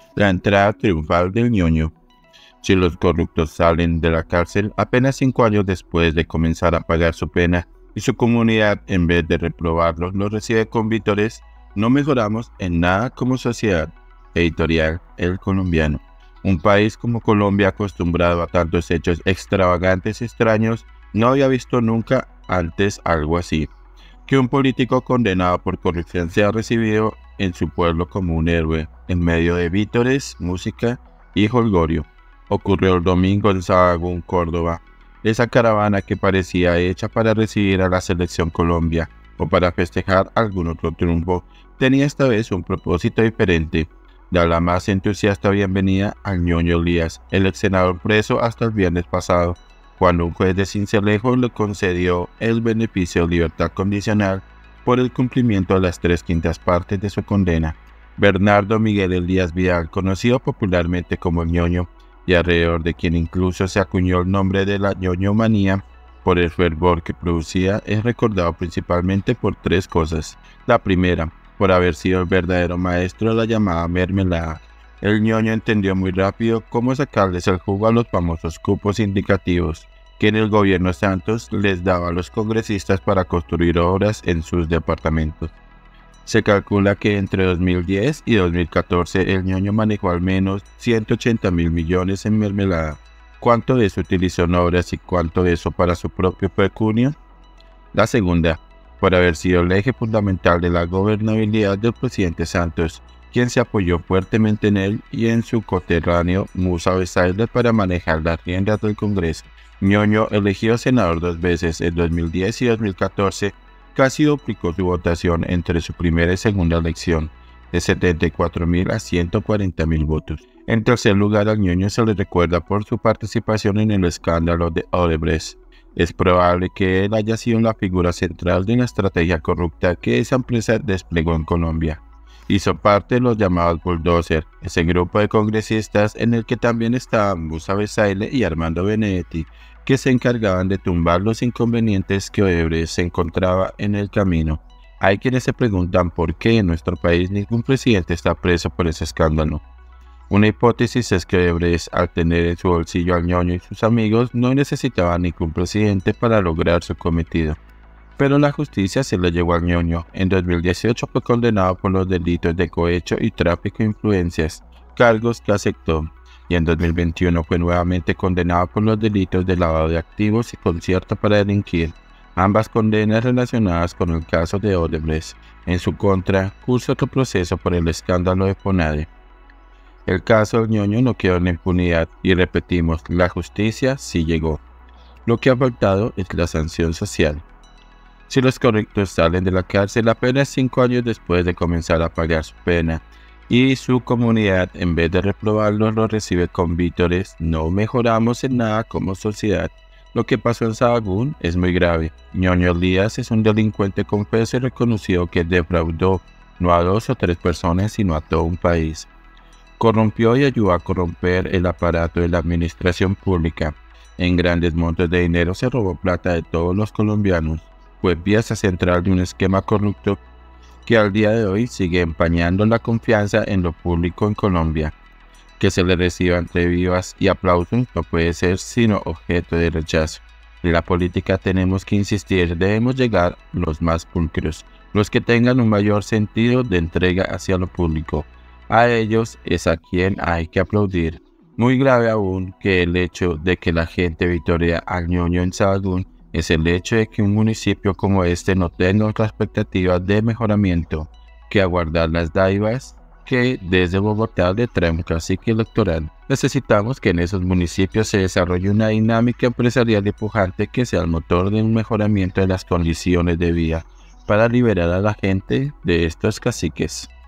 La entrada triunfal del Ñoño. Si los corruptos salen de la cárcel apenas 5 años después de comenzar a pagar su pena y su comunidad, en vez de reprobarlos, los recibe con vítores, no mejoramos en nada como sociedad. Editorial El Colombiano. Un país como Colombia, acostumbrado a tantos hechos extravagantes y extraños, no había visto nunca antes algo así. Que un político condenado por corrupción sea recibido en su pueblo como un héroe, en medio de vítores, música y jolgorio. Ocurrió el domingo en Sahagún, Córdoba. Esa caravana que parecía hecha para recibir a la selección Colombia o para festejar algún otro triunfo, tenía esta vez un propósito diferente: dar la más entusiasta bienvenida al Ñoño Elías, el ex senador preso hasta el viernes pasado, cuando un juez de Sincelejo le concedió el beneficio de libertad condicional por el cumplimiento de las 3/5 partes de su condena. Bernardo Miguel Elías Vidal, conocido popularmente como el Ñoño, y alrededor de quien incluso se acuñó el nombre de la ñoñomanía por el fervor que producía, es recordado principalmente por 3 cosas. La primera, por haber sido el verdadero maestro de la llamada mermelada. El Ñoño entendió muy rápido cómo sacarles el jugo a los famosos cupos indicativos que en el gobierno Santos les daba a los congresistas para construir obras en sus departamentos. Se calcula que entre 2010 y 2014 el Ñoño manejó al menos 180.000 millones en mermelada. ¿Cuánto de eso utilizó en obras y cuánto de eso para su propio pecunio? La segunda, por haber sido el eje fundamental de la gobernabilidad del presidente Santos, quien se apoyó fuertemente en él y en su coterráneo Musa Besaile para manejar las riendas del Congreso. Ñoño, elegido senador 2 veces en 2010 y 2014, casi duplicó su votación entre su primera y segunda elección, de 74.000 a 140.000 votos. En tercer lugar, al Ñoño se le recuerda por su participación en el escándalo de Odebrecht. Es probable que él haya sido la figura central de la estrategia corrupta que esa empresa desplegó en Colombia. Hizo parte de los llamados bulldozer, ese grupo de congresistas en el que también estaban Musa Besaile y Armando Benedetti, que se encargaban de tumbar los inconvenientes que Odebrecht se encontraba en el camino. Hay quienes se preguntan por qué en nuestro país ningún presidente está preso por ese escándalo. Una hipótesis es que Odebrecht, al tener en su bolsillo al Ñoño y sus amigos, no necesitaba ningún presidente para lograr su cometido. Pero la justicia se le llevó al Ñoño. En 2018 fue condenado por los delitos de cohecho y tráfico de influencias, cargos que aceptó. Y en 2021 fue nuevamente condenado por los delitos de lavado de activos y concierto para delinquir, ambas condenas relacionadas con el caso de Odebrecht. En su contra, cursa otro proceso por el escándalo de Fonade. El caso del Ñoño no quedó en la impunidad y repetimos, la justicia sí llegó. Lo que ha faltado es la sanción social. Si los corruptos salen de la cárcel apenas 5 años después de comenzar a pagar su pena, y su comunidad, en vez de reprobarlos, los recibe con vítores, no mejoramos en nada como sociedad. Lo que pasó en Sahagún es muy grave. Ñoño Elías es un delincuente confeso y reconocido que defraudó no a 2 o 3 personas, sino a todo un país. Corrompió y ayudó a corromper el aparato de la administración pública. En grandes montos de dinero se robó plata de todos los colombianos. Fue pieza central de un esquema corrupto que al día de hoy sigue empañando la confianza en lo público en Colombia. Que se le reciba entre vivas y aplausos no puede ser sino objeto de rechazo. En la política tenemos que insistir, debemos llegar los más pulcros, los que tengan un mayor sentido de entrega hacia lo público. A ellos es a quien hay que aplaudir. Muy grave aún que el hecho de que la gente vitorea al Ñoño en Sahagún es el hecho de que un municipio como este no tenga otra expectativa de mejoramiento que aguardar las dádivas que desde Bogotá le trae un cacique electoral. Necesitamos que en esos municipios se desarrolle una dinámica empresarial y pujante que sea el motor de un mejoramiento de las condiciones de vida para liberar a la gente de estos caciques.